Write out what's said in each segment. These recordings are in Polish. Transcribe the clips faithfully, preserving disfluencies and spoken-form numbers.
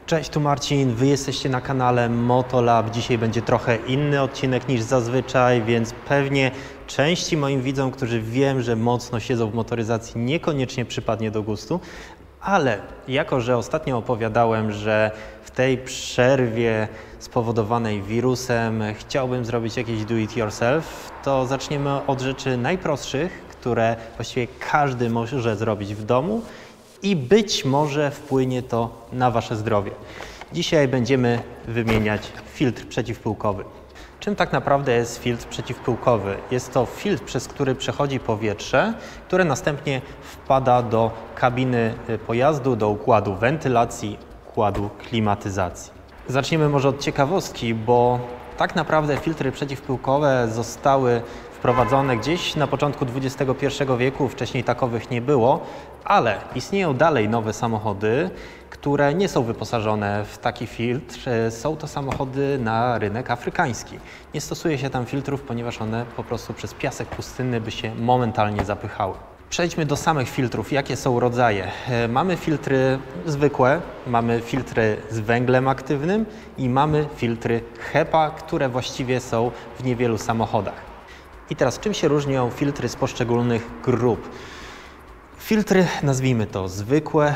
Cześć, tu Marcin, Wy jesteście na kanale Motolab. Dzisiaj będzie trochę inny odcinek niż zazwyczaj, więc pewnie części moim widzom, którzy wiem, że mocno siedzą w motoryzacji, niekoniecznie przypadnie do gustu, ale jako, że ostatnio opowiadałem, że w tej przerwie spowodowanej wirusem chciałbym zrobić jakieś do it yourself, to zaczniemy od rzeczy najprostszych, które właściwie każdy może zrobić w domu i być może wpłynie to na Wasze zdrowie. Dzisiaj będziemy wymieniać filtr przeciwpyłkowy. Czym tak naprawdę jest filtr przeciwpyłkowy? Jest to filtr, przez który przechodzi powietrze, które następnie wpada do kabiny pojazdu, do układu wentylacji, układu klimatyzacji. Zaczniemy może od ciekawostki, bo tak naprawdę filtry przeciwpyłkowe zostały wprowadzone gdzieś na początku dwudziestego pierwszego wieku, wcześniej takowych nie było, ale istnieją dalej nowe samochody, które nie są wyposażone w taki filtr. Są to samochody na rynek afrykański. Nie stosuje się tam filtrów, ponieważ one po prostu przez piasek pustynny by się momentalnie zapychały. Przejdźmy do samych filtrów. Jakie są rodzaje? Mamy filtry zwykłe, mamy filtry z węglem aktywnym i mamy filtry HEPA, które właściwie są w niewielu samochodach. I teraz czym się różnią filtry z poszczególnych grup? Filtry, nazwijmy to zwykłe,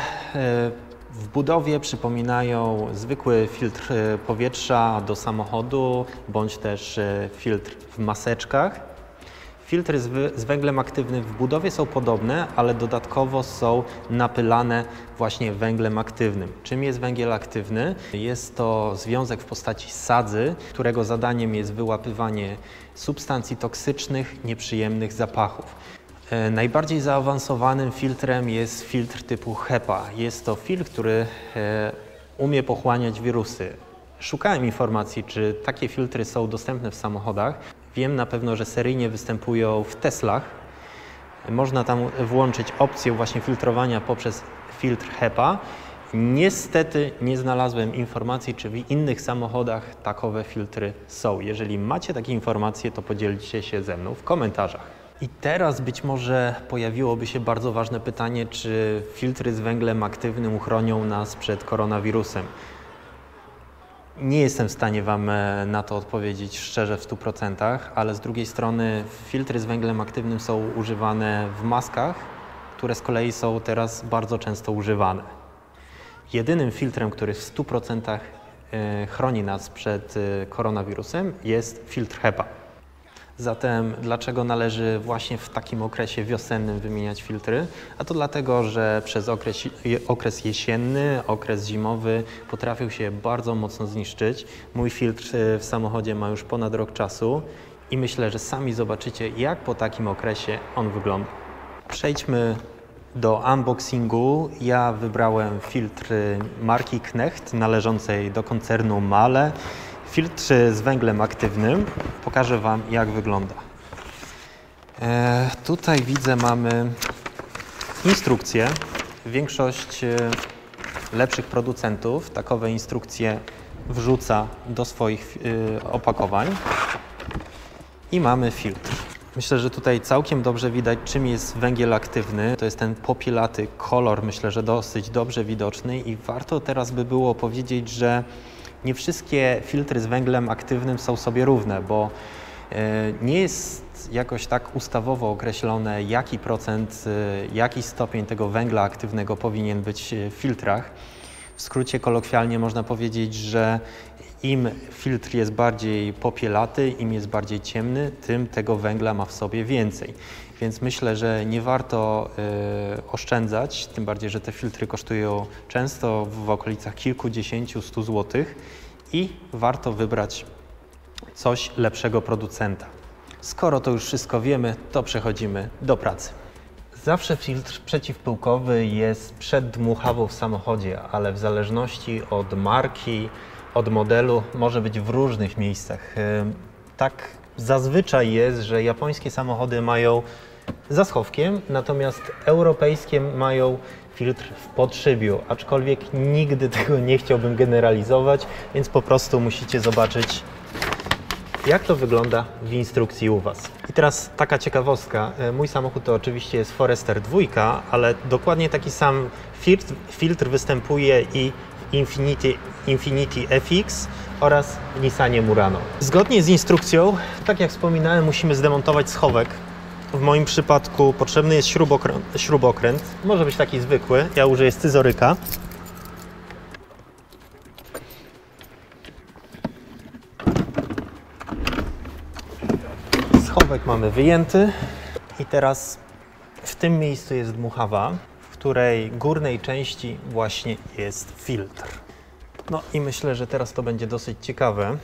w budowie przypominają zwykły filtr powietrza do samochodu, bądź też filtr w maseczkach. Filtry z węglem aktywnym w budowie są podobne, ale dodatkowo są napylane właśnie węglem aktywnym. Czym jest węgiel aktywny? Jest to związek w postaci sadzy, którego zadaniem jest wyłapywanie substancji toksycznych, nieprzyjemnych zapachów. Najbardziej zaawansowanym filtrem jest filtr typu HEPA. Jest to filtr, który umie pochłaniać wirusy. Szukałem informacji, czy takie filtry są dostępne w samochodach. Wiem na pewno, że seryjnie występują w Teslach. Można tam włączyć opcję właśnie filtrowania poprzez filtr HEPA. Niestety nie znalazłem informacji, czy w innych samochodach takowe filtry są. Jeżeli macie takie informacje, to podzielcie się ze mną w komentarzach. I teraz być może pojawiłoby się bardzo ważne pytanie, czy filtry z węglem aktywnym uchronią nas przed koronawirusem. Nie jestem w stanie Wam na to odpowiedzieć szczerze w stu procentach, ale z drugiej strony filtry z węglem aktywnym są używane w maskach, które z kolei są teraz bardzo często używane. Jedynym filtrem, który w stu procentach chroni nas przed koronawirusem, jest filtr HEPA. Zatem dlaczego należy właśnie w takim okresie wiosennym wymieniać filtry? A to dlatego, że przez okres, okres jesienny, okres zimowy potrafił się bardzo mocno zniszczyć. Mój filtr w samochodzie ma już ponad rok czasu i myślę, że sami zobaczycie, jak po takim okresie on wygląda. Przejdźmy do unboxingu. Ja wybrałem filtr marki Knecht należącej do koncernu Mahle. Filtr z węglem aktywnym. Pokażę Wam, jak wygląda. E, tutaj widzę, mamy instrukcję. Większość e, lepszych producentów takowe instrukcje wrzuca do swoich e, opakowań. I mamy filtr. Myślę, że tutaj całkiem dobrze widać, czym jest węgiel aktywny. To jest ten popielaty kolor, myślę, że dosyć dobrze widoczny i warto teraz by było powiedzieć, że nie wszystkie filtry z węglem aktywnym są sobie równe, bo nie jest jakoś tak ustawowo określone, jaki procent, jaki stopień tego węgla aktywnego powinien być w filtrach. W skrócie kolokwialnie można powiedzieć, że im filtr jest bardziej popielaty, im jest bardziej ciemny, tym tego węgla ma w sobie więcej. Więc myślę, że nie warto y, oszczędzać, tym bardziej, że te filtry kosztują często w okolicach kilkudziesięciu, stu złotych i warto wybrać coś lepszego producenta. Skoro to już wszystko wiemy, to przechodzimy do pracy. Zawsze filtr przeciwpyłkowy jest przed dmuchawą w samochodzie, ale w zależności od marki, od modelu może być w różnych miejscach. Tak zazwyczaj jest, że japońskie samochody mają za schowkiem, natomiast europejskie mają filtr w podszybiu, aczkolwiek nigdy tego nie chciałbym generalizować, więc po prostu musicie zobaczyć jak to wygląda w instrukcji u Was. I teraz taka ciekawostka. Mój samochód to oczywiście jest Forester dwa, ale dokładnie taki sam filtr, filtr występuje i w Infiniti, Infiniti F X oraz w Nissanie Murano. Zgodnie z instrukcją, tak jak wspominałem, musimy zdemontować schowek. W moim przypadku potrzebny jest śrubokręt, śrubokręt. Może być taki zwykły, ja użyję scyzoryka. Schowek mamy wyjęty i teraz w tym miejscu jest dmuchawa, w której górnej części właśnie jest filtr. No i myślę, że teraz to będzie dosyć ciekawe,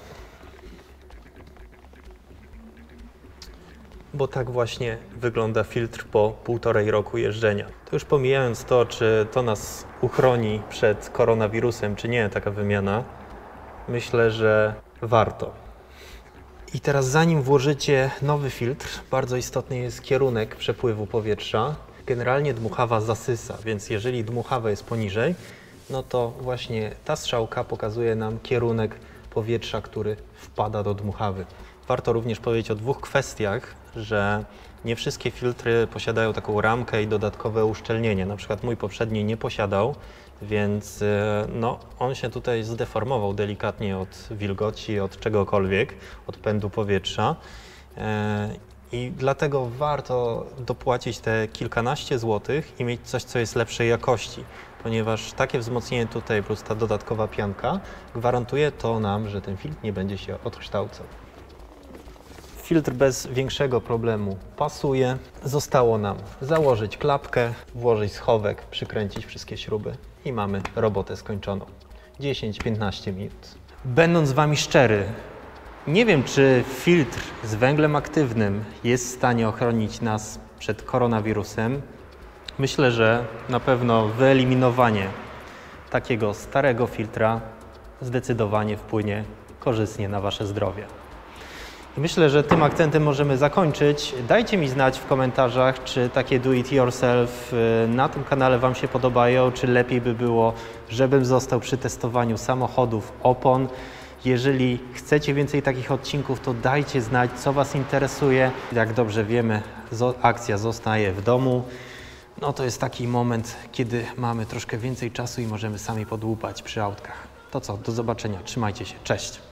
bo tak właśnie wygląda filtr po półtorej roku jeżdżenia. To już pomijając to, czy to nas uchroni przed koronawirusem, czy nie, taka wymiana, myślę, że warto. I teraz zanim włożycie nowy filtr, bardzo istotny jest kierunek przepływu powietrza. Generalnie dmuchawa zasysa, więc jeżeli dmuchawa jest poniżej, no to właśnie ta strzałka pokazuje nam kierunek powietrza, który wpada do dmuchawy. Warto również powiedzieć o dwóch kwestiach, że nie wszystkie filtry posiadają taką ramkę i dodatkowe uszczelnienie. Na przykład mój poprzedni nie posiadał, więc no, on się tutaj zdeformował delikatnie od wilgoci, od czegokolwiek, od pędu powietrza. I dlatego warto dopłacić te kilkanaście złotych i mieć coś, co jest lepszej jakości, ponieważ takie wzmocnienie tutaj plus ta dodatkowa pianka gwarantuje to nam, że ten filtr nie będzie się odkształcał. Filtr bez większego problemu pasuje. Zostało nam założyć klapkę, włożyć schowek, przykręcić wszystkie śruby i mamy robotę skończoną. dziesięć do piętnastu minut. Będąc z Wami szczery, nie wiem, czy filtr z węglem aktywnym jest w stanie ochronić nas przed koronawirusem. Myślę, że na pewno wyeliminowanie takiego starego filtra zdecydowanie wpłynie korzystnie na Wasze zdrowie. I myślę, że tym akcentem możemy zakończyć. Dajcie mi znać w komentarzach, czy takie do it yourself na tym kanale Wam się podobają, czy lepiej by było, żebym został przy testowaniu samochodów, opon. Jeżeli chcecie więcej takich odcinków, to dajcie znać, co Was interesuje. Jak dobrze wiemy, akcja Zostaje w domu. No to jest taki moment, kiedy mamy troszkę więcej czasu i możemy sami podłupać przy autkach. To co, do zobaczenia, trzymajcie się, cześć!